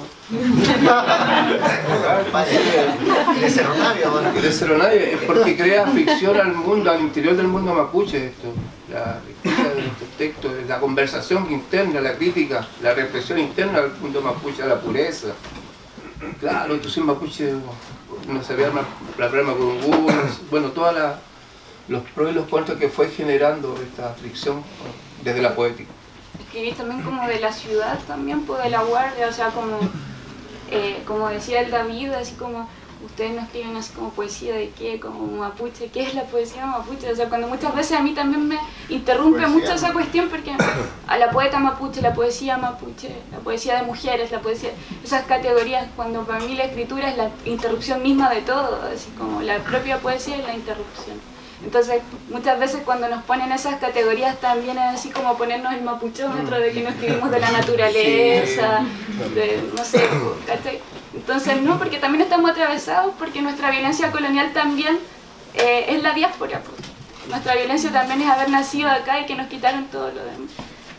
De Cerro Navia, bueno. De Cerro Navia, es porque crea ficción al mundo, al interior del mundo mapuche esto. La lectura de estos textos, la conversación interna, la crítica, la reflexión interna del mundo mapuche, a la pureza. Claro, entonces mapuche no sabía la palabra Macurungú, bueno, todas las los pros y los contras que fue generando esta fricción desde la poética. Escribís también como de la ciudad también, pues de la guardia, o sea, como, eh, como decía el David, así como ustedes no escriben así como poesía de qué, como mapuche, ¿qué es la poesía mapuche? O sea, cuando muchas veces a mí también me interrumpe poesía, mucho esa cuestión porque a la poeta mapuche, la poesía mapuche, la poesía de mujeres, la poesía, esas categorías, cuando para mí la escritura es la interrupción misma de todo, así como la propia poesía es la interrupción. Entonces, muchas veces cuando nos ponen esas categorías también es así como ponernos el mapuchómetro de que no escribimos de la naturaleza, de, no sé, ¿cachai? Entonces, no, porque también estamos atravesados, porque nuestra violencia colonial también eh, es la diáspora. Pues. Nuestra violencia también es haber nacido acá y que nos quitaron todo lo demás.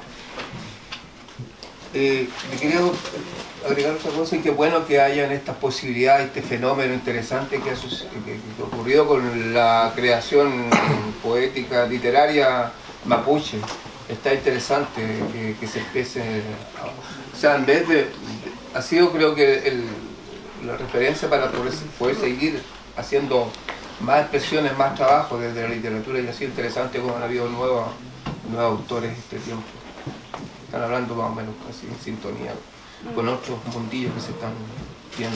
Eh, me quería agregar otra cosa, y que bueno que hayan estas posibilidades, este fenómeno interesante que ha, que, que ha ocurrido con la creación poética, literaria mapuche. Está interesante que, que se empiece a, o sea, en vez de, ha sido creo que el, la referencia para poder, poder seguir haciendo más expresiones, más trabajo desde la literatura, y ha sido interesante como han habido nuevos, nuevos autores este tiempo. Están hablando más o menos casi en sintonía con otros mundillos que se están viendo.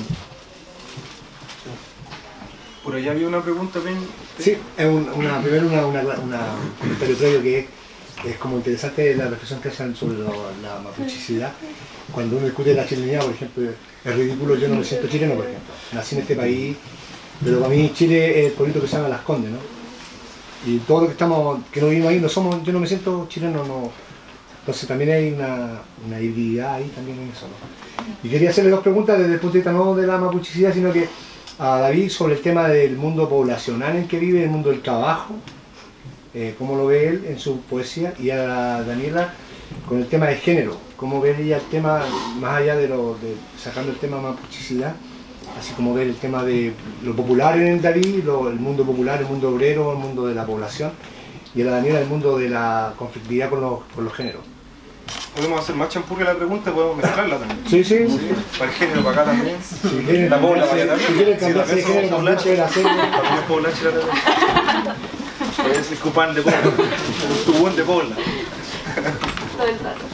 Por allá había una pregunta, Ben. Sí, es un, una, primero una, una, una, un comentario previo que es, es como interesante la reflexión que hacen sobre la, la mapuchicidad. Cuando uno discute la chilenidad, por ejemplo, es ridículo, yo no me siento chileno, por ejemplo. Nací en este país, pero para mí Chile es el pueblito que se llama Las Condes, ¿no? Y todo lo que estamos, que no vivimos ahí, no somos, yo no me siento chileno, no. Entonces también hay una, una hibridad ahí también en eso, ¿no? Y quería hacerle dos preguntas desde el punto de vista no de la mapuchicidad, sino que a David sobre el tema del mundo poblacional en que vive, el mundo del trabajo, eh, cómo lo ve él en su poesía, y a Daniela con el tema de género, cómo ve ella el tema, más allá de, lo, de sacando el tema mapuchicidad, así como ver el tema de lo popular en el David, lo, el mundo popular, el mundo obrero, el mundo de la población, y a la Daniela el mundo de la conflictividad con los, con los géneros. Podemos hacer más champurria la pregunta, podemos mezclarla también. Sí, sí. Sí, para el género, para acá también. Si quieren, la pobla, para allá también. Si quieren cambiarse de género, también pueden hacerlo. También es poblache la también. Puede ser cupán de pobla, un tubón de pobla. Todo el rato.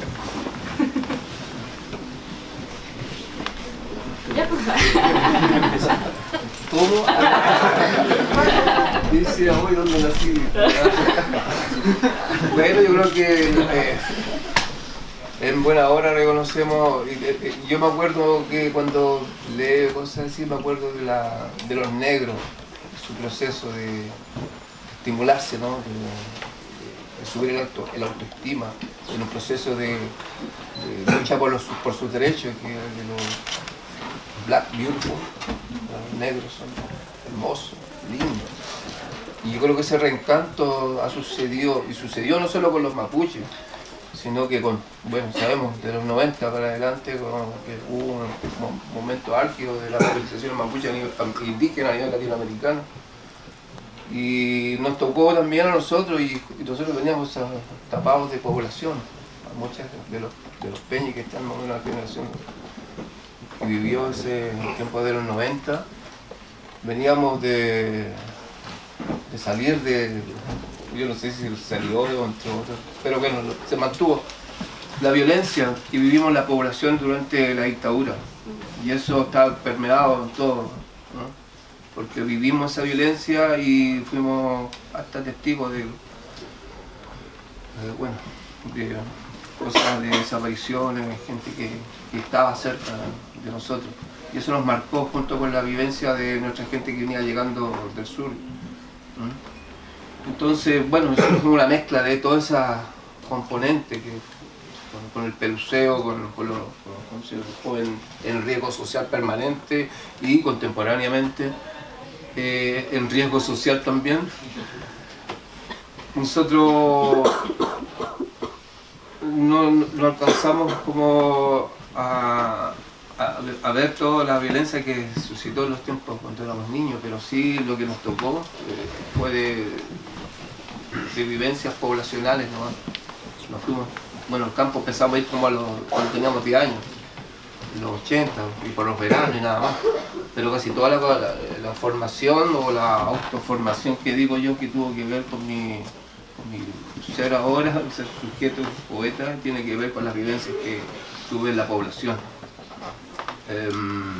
Ya, por favor. ¿Cómo? Dice hoy dónde nací. Bueno, yo creo que eh, en buena hora reconocemos, eh, yo me acuerdo que cuando leo cosas así, me acuerdo de, la, de los negros, su proceso de estimularse, ¿no? de, de subir el, auto, el autoestima, en un proceso de, de lucha por, los, por sus derechos, que es de los Black Beautiful, los negros son hermosos, lindos. Y yo creo que ese reencanto ha sucedido, y sucedió no solo con los mapuches, sino que con, bueno, sabemos, de los noventa para adelante, con, que hubo un, un momento álgido de la movilización mapuche a nivel, indígena a nivel latinoamericano. Y nos tocó también a nosotros, y, y nosotros veníamos a, tapados de población, a muchas de los, de los peñas que están en una generación que vivió ese tiempo de los noventa. Veníamos de, de salir de, yo no sé si salió de entre otros, pero bueno, se mantuvo la violencia que vivimos la población durante la dictadura, y eso está permeado en todo, ¿no? Porque vivimos esa violencia y fuimos hasta testigos de, de, bueno, de cosas de desapariciones, gente que, que estaba cerca de nosotros, y eso nos marcó junto con la vivencia de nuestra gente que venía llegando del sur. ¿Mm? Entonces, bueno, es una mezcla de toda esa componente que, con, con el peluceo, con, con los jóvenes en riesgo social permanente y contemporáneamente eh, en riesgo social también. Nosotros no, no alcanzamos como a, a, a ver toda la violencia que suscitó en los tiempos cuando éramos niños, pero sí lo que nos tocó eh, fue de, de vivencias poblacionales, ¿no? Nos fuimos, bueno, al campo empezamos a ir como a los, cuando teníamos diez años, en los ochenta, y por los veranos y nada más. Pero casi toda la, la, la formación o la autoformación que digo yo que tuvo que ver con mi, con mi ser ahora, ser sujeto, poeta, tiene que ver con las vivencias que tuve en la población. Eh,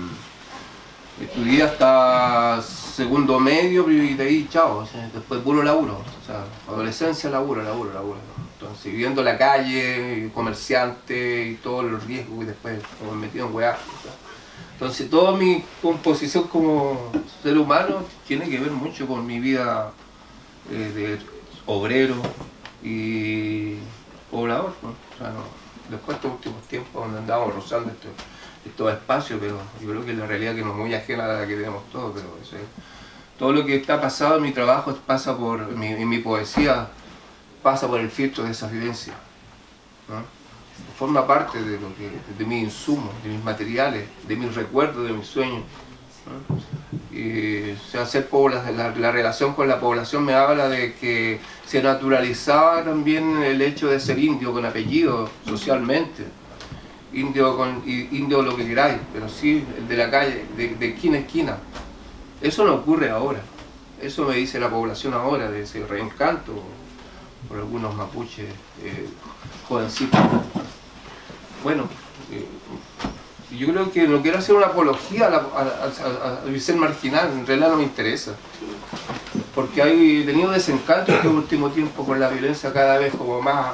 estudié hasta segundo medio y de ahí chao, o sea, después puro laburo, o sea, adolescencia, laburo, laburo, laburo. Entonces, viviendo la calle, comerciante y todos los riesgos, y después como metido en weá. Entonces, toda mi composición como ser humano tiene que ver mucho con mi vida eh, de obrero y poblador, ¿no? O sea, no, después de estos últimos tiempos donde andábamos rozando estos, estos espacios, pero yo creo que la realidad que no es muy ajena a la que tenemos todos, pero eso es, todo lo que está pasado en mi trabajo pasa por, en mi, en mi poesía, pasa por el filtro de esa vivencia, ¿no? Forma parte de, lo que, de mis insumos, de mis materiales, de mis recuerdos, de mis sueños, ¿no? Y, o sea, hacer pobla, la, la relación con la población me habla de que se naturalizaba también el hecho de ser indio con apellido socialmente, indio con indio lo que queráis, pero sí el de la calle, de, de esquina a esquina. Eso no ocurre ahora, eso me dice la población ahora, de ese reencanto por algunos mapuches eh, jovencitos. Bueno, eh, yo creo que no quiero hacer una apología a, la, a, a, a ser marginal, en realidad no me interesa, porque he tenido desencanto este último tiempo con la violencia cada vez como más,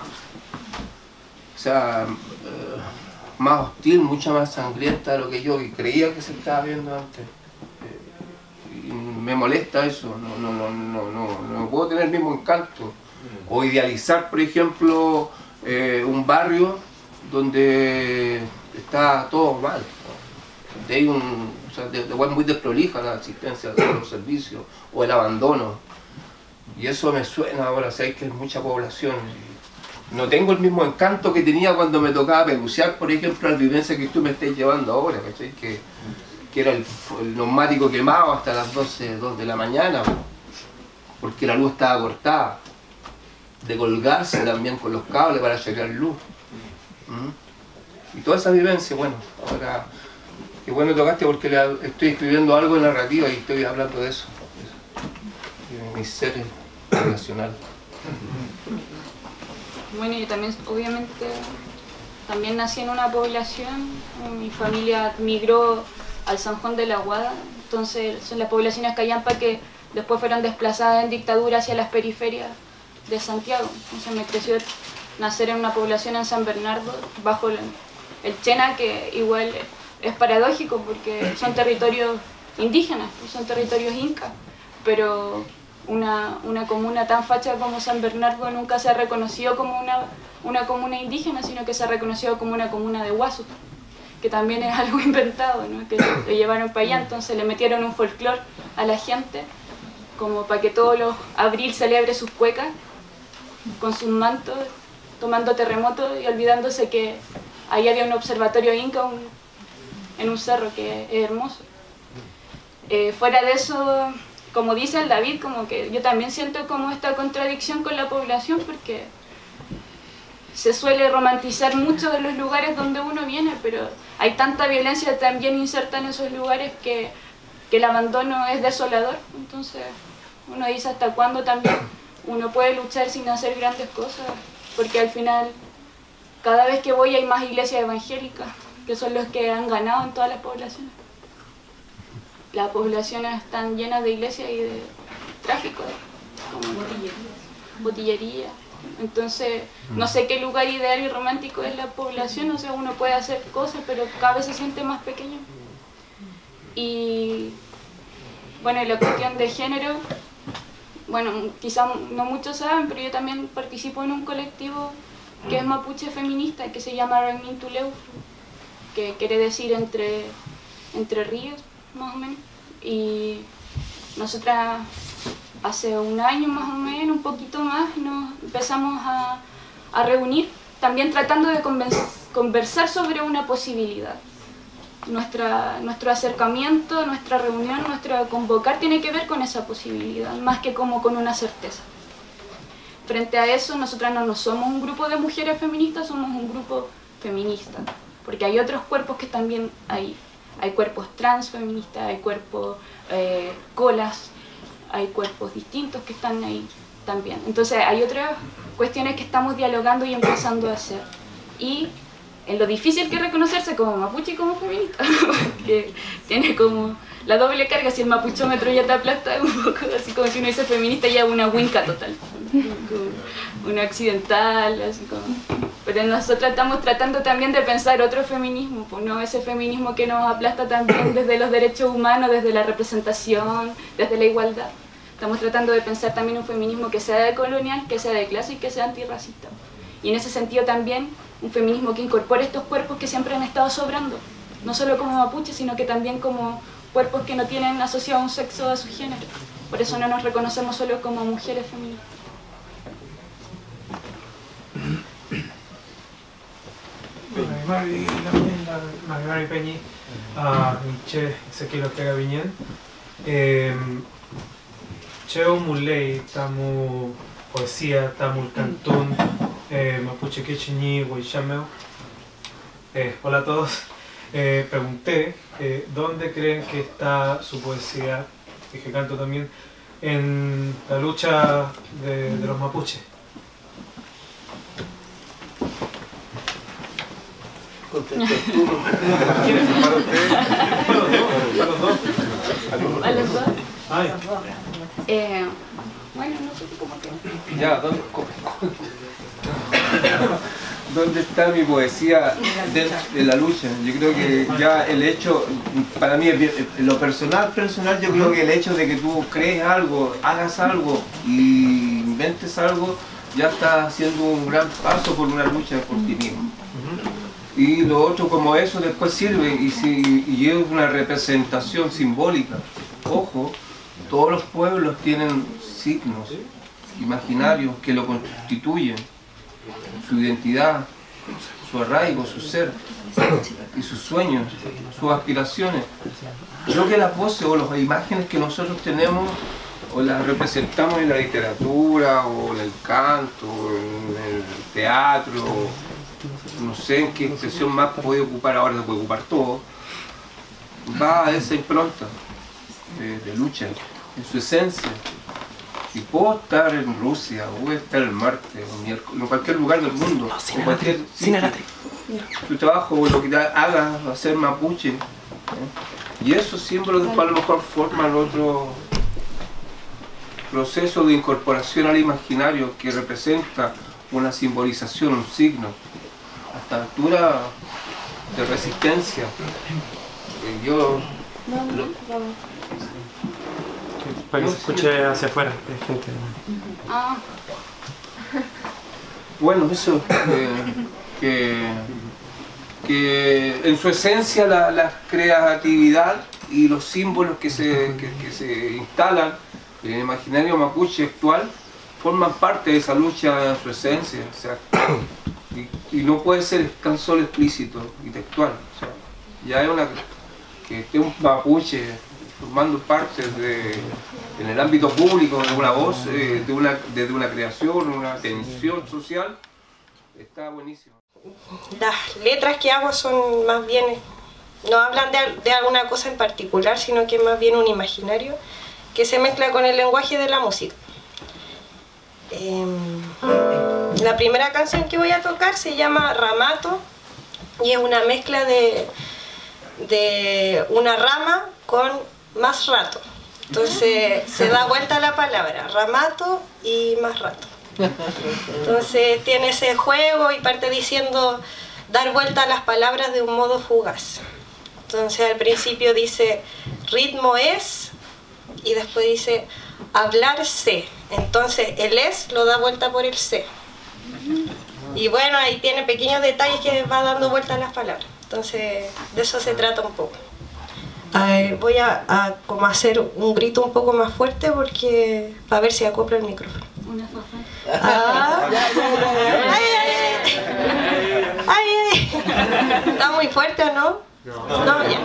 o sea, eh, más hostil, mucha más sangrienta de lo que yo creía que se estaba viendo antes. Eh, y me molesta eso, no, no, no, no, no, no puedo tener el mismo encanto. O idealizar, por ejemplo, eh, un barrio donde está todo mal, ¿no? Donde hay un, o sea, de, de muy desprolija la existencia de los servicios o el abandono. Y eso me suena ahora, sabéis que hay mucha población. No tengo el mismo encanto que tenía cuando me tocaba pelucear, por ejemplo, la vivencia que tú me estás llevando ahora, ¿cachai? Que, que era el, el neumático quemado hasta las doce, dos de la mañana, porque la luz estaba cortada. De colgarse también con los cables para llegar luz. ¿Mm? Y toda esa vivencia, bueno, ahora, qué bueno tocaste porque estoy escribiendo algo de narrativa y estoy hablando de eso, de mi ser relacional. Bueno, yo también, obviamente, también nací en una población, mi familia migró al San Juan de la Guada, entonces son las poblaciones callampa que después fueron desplazadas en dictadura hacia las periferias de Santiago. Entonces me creció nacer en una población en San Bernardo, bajo el, el Chena, que igual es paradójico porque son territorios indígenas, son territorios incas, pero una, una comuna tan facha como San Bernardo nunca se ha reconocido como una, una comuna indígena, sino que se ha reconocido como una comuna de Huasu, que también es algo inventado, ¿no? Que lo llevaron para allá, entonces le metieron un folclore a la gente, como para que todos los abril celebre sus cuecas, con sus mantos, tomando terremotos y olvidándose que ahí había un observatorio inca un, en un cerro que es hermoso. Eh, fuera de eso, como dice el David, como que yo también siento como esta contradicción con la población, porque se suele romantizar mucho de los lugares donde uno viene, pero hay tanta violencia también inserta en esos lugares que, que el abandono es desolador. Entonces uno dice hasta cuándo también uno puede luchar sin hacer grandes cosas, porque al final cada vez que voy hay más iglesias evangélicas, que son los que han ganado en todas las poblaciones. Las poblaciones están llenas de iglesias y de tráfico, como botillería. botillería. Entonces, no sé qué lugar ideal y romántico es la población, o sea, uno puede hacer cosas, pero cada vez se siente más pequeño. Y, bueno, la cuestión de género, bueno, quizás no muchos saben, pero yo también participo en un colectivo que es mapuche feminista, que se llama Ragnintuleu, que quiere decir entre, entre ríos, más o menos. Y nosotras hace un año más o menos, un poquito más, nos empezamos a, a reunir, también tratando de conversar sobre una posibilidad. Nuestra, nuestro acercamiento, nuestra reunión, nuestro convocar tiene que ver con esa posibilidad, más que como con una certeza. Frente a eso, nosotras no, no somos un grupo de mujeres feministas, somos un grupo feminista, porque hay otros cuerpos que también hay. Hay cuerpos trans feministas, hay cuerpos eh, colas, hay cuerpos distintos que están ahí también. Entonces hay otras cuestiones que estamos dialogando y empezando a hacer. Y en lo difícil que es reconocerse como mapuche y como feminista, que tiene como la doble carga, si el mapuchómetro ya te aplasta un poco, así como si uno dice feminista ya una winca total, una accidental, así como... Pero nosotros estamos tratando también de pensar otro feminismo, pues no ese feminismo que nos aplasta también desde los derechos humanos, desde la representación, desde la igualdad. Estamos tratando de pensar también un feminismo que sea decolonial, que sea de clase y que sea antirracista. Y en ese sentido también un feminismo que incorpore estos cuerpos que siempre han estado sobrando, no solo como mapuches, sino que también como cuerpos que no tienen asociado un sexo a su género. Por eso no nos reconocemos solo como mujeres feministas. Mari Mari Peñi, a Miche Ezequiel Ortega Viñén. Cheo Muley, tamu poesía, tamu cantón, mapuche quechiñi, huichameo. Hola a todos. Eh, pregunté eh, dónde creen que está su poesía, y que canto también, en la lucha de, de los mapuches. ¿Quieren firmar ustedes? A los dos, a los dos. ¿A los dos? Ay. Eh, bueno, no sé cómo que... Ya, ¿dónde, ¿dónde está mi poesía de, de la lucha? Yo creo que ya el hecho, para mí, en lo personal, personal, yo creo que el hecho de que tú crees algo, hagas algo y inventes algo, ya estás haciendo un gran paso por una lucha por ti mismo. Y lo otro, como eso, después sirve y, si, y es una representación simbólica. Ojo, todos los pueblos tienen signos imaginarios que lo constituyen, su identidad, su arraigo, su ser, y sus sueños, sus aspiraciones. Creo que las voces o las imágenes que nosotros tenemos o las representamos en la literatura, o en el canto, o en el teatro, no sé en qué expresión más puede ocupar, ahora se puede ocupar todo, va a esa impronta de, de lucha, en su esencia. Y puedo estar en Rusia, o voy a estar en Marte, o miércoles, en cualquier lugar del mundo, no, sin o cualquier sitio. Tu trabajo, o lo que te hagas, va a ser mapuche. ¿eh? Y esos símbolos después a lo mejor forman otro proceso de incorporación al imaginario que representa una simbolización, un signo, hasta altura de resistencia. Eh, yo... No, no, lo, no. para que se escuche hacia afuera, de gente. Ah. Bueno, eso, eh, que, que en su esencia la, la creatividad y los símbolos que se, que, que se instalan en el imaginario mapuche actual forman parte de esa lucha en su esencia, o sea, y, y no puede ser tan solo explícito y textual. O sea, ya es una que esté un mapuche formando parte de, en el ámbito público de una voz, eh, de, una, de, de una creación, una tensión social, está buenísimo. Las letras que hago son más bien, no hablan de, de alguna cosa en particular, sino que es más bien un imaginario que se mezcla con el lenguaje de la música. Eh, la primera canción que voy a tocar se llama Ramato y es una mezcla de, de una rama con más rato. Entonces se da vuelta la palabra, Ramato y más rato. Entonces tiene ese juego y parte diciendo dar vuelta a las palabras de un modo fugaz. Entonces al principio dice ritmo es y después dice hablar se. Entonces el es lo da vuelta por el se. Y bueno, ahí tiene pequeños detalles que va dando vuelta a las palabras. Entonces de eso se trata un poco. Ver, voy a, a como hacer un grito un poco más fuerte porque para ver si acopla el micrófono. Una fafa. Ah, ay, ay, ay, ay. ¿Está muy fuerte o no? No, no ya.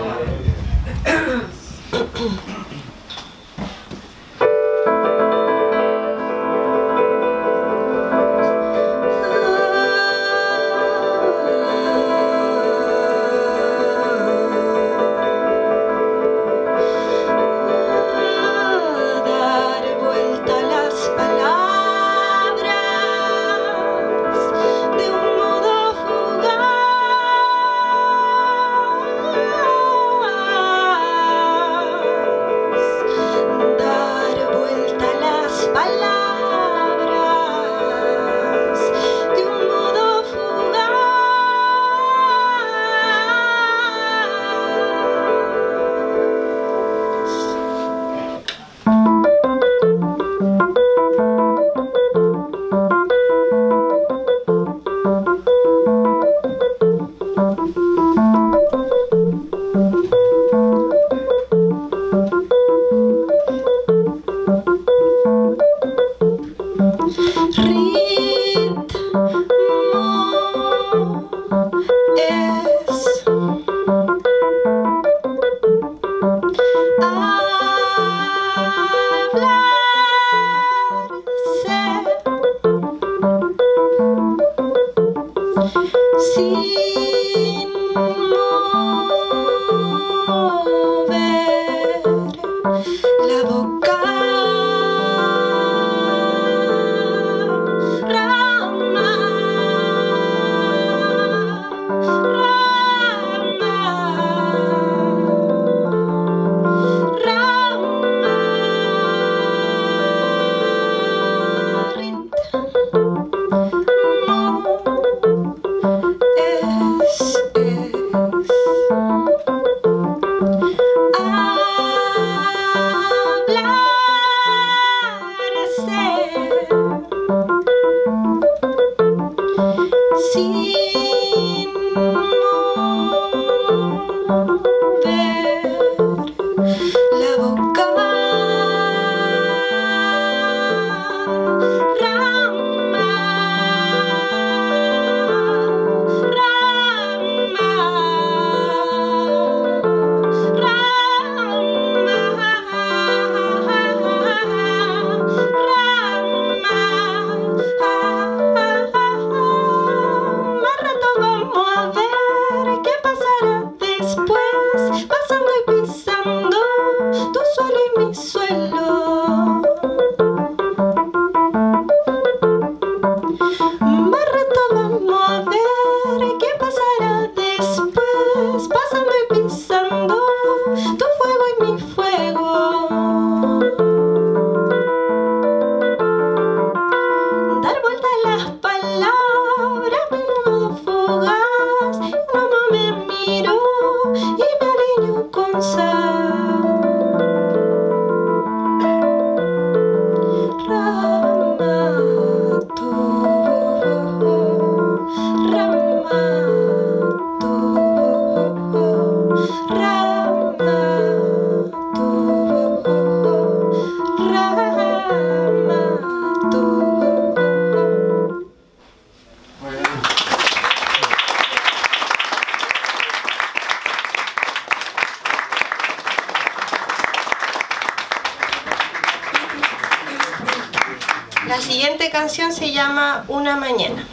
siguiente canción se llama Una Mañana.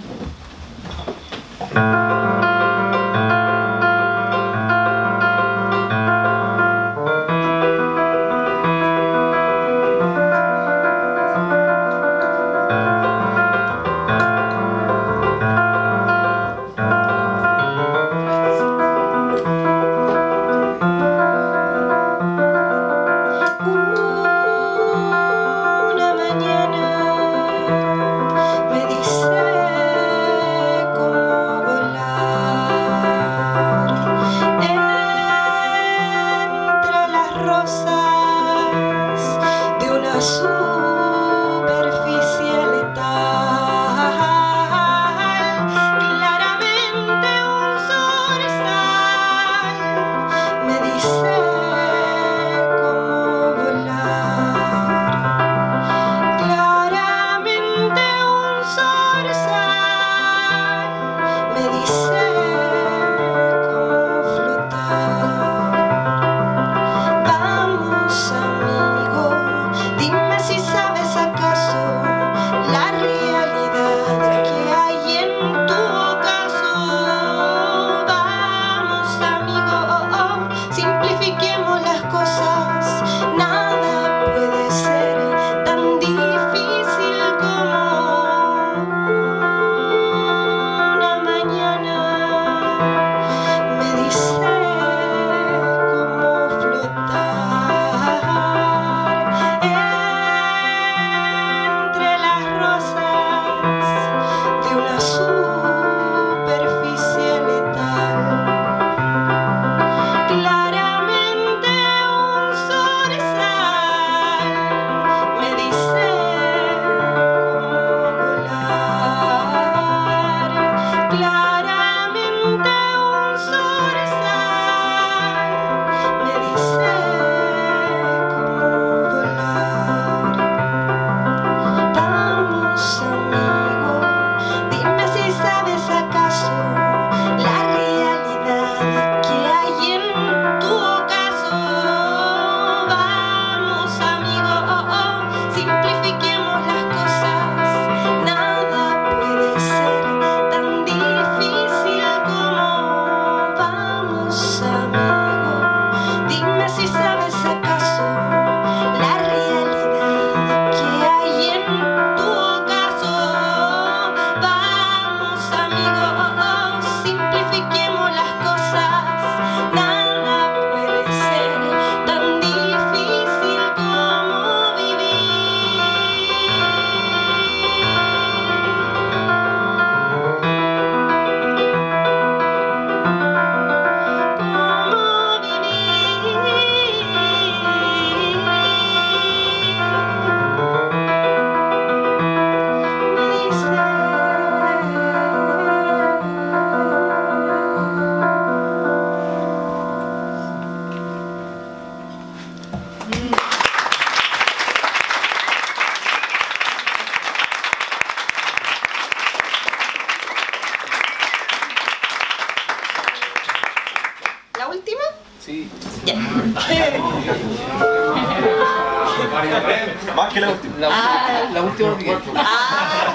Más que la última. La, Ah. la última que... Ah,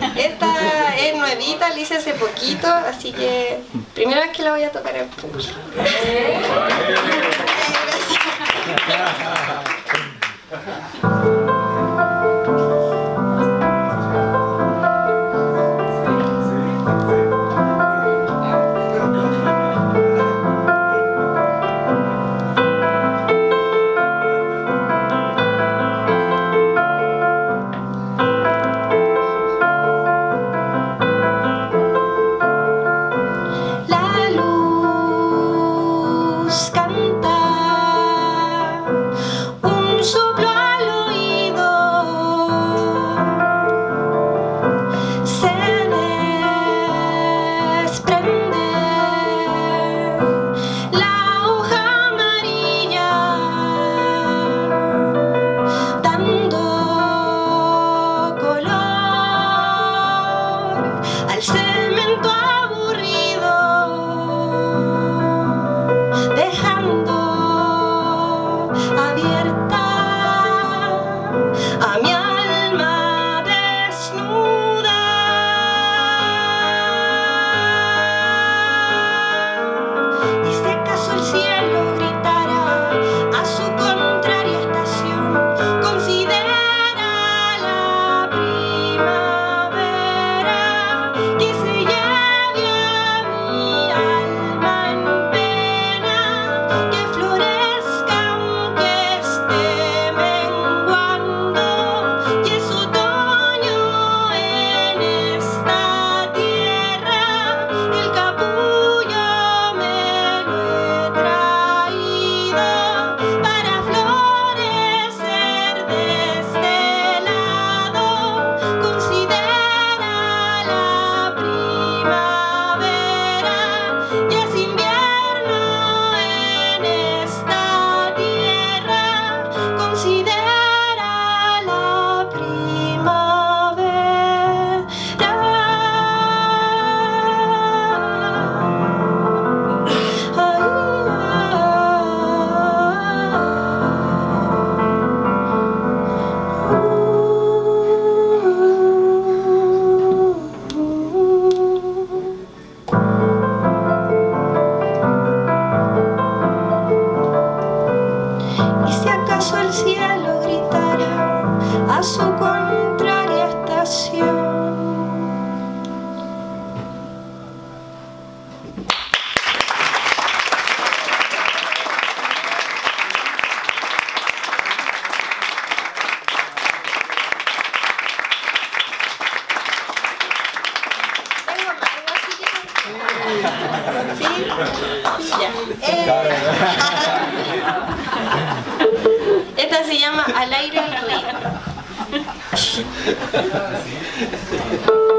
esta es nuevita, la hice hace poquito, así que primera vez que la voy a tocar en público. Eh, La luz canta un soplo al ¿Sí? Ya. Eh, esta se llama Al aire el río.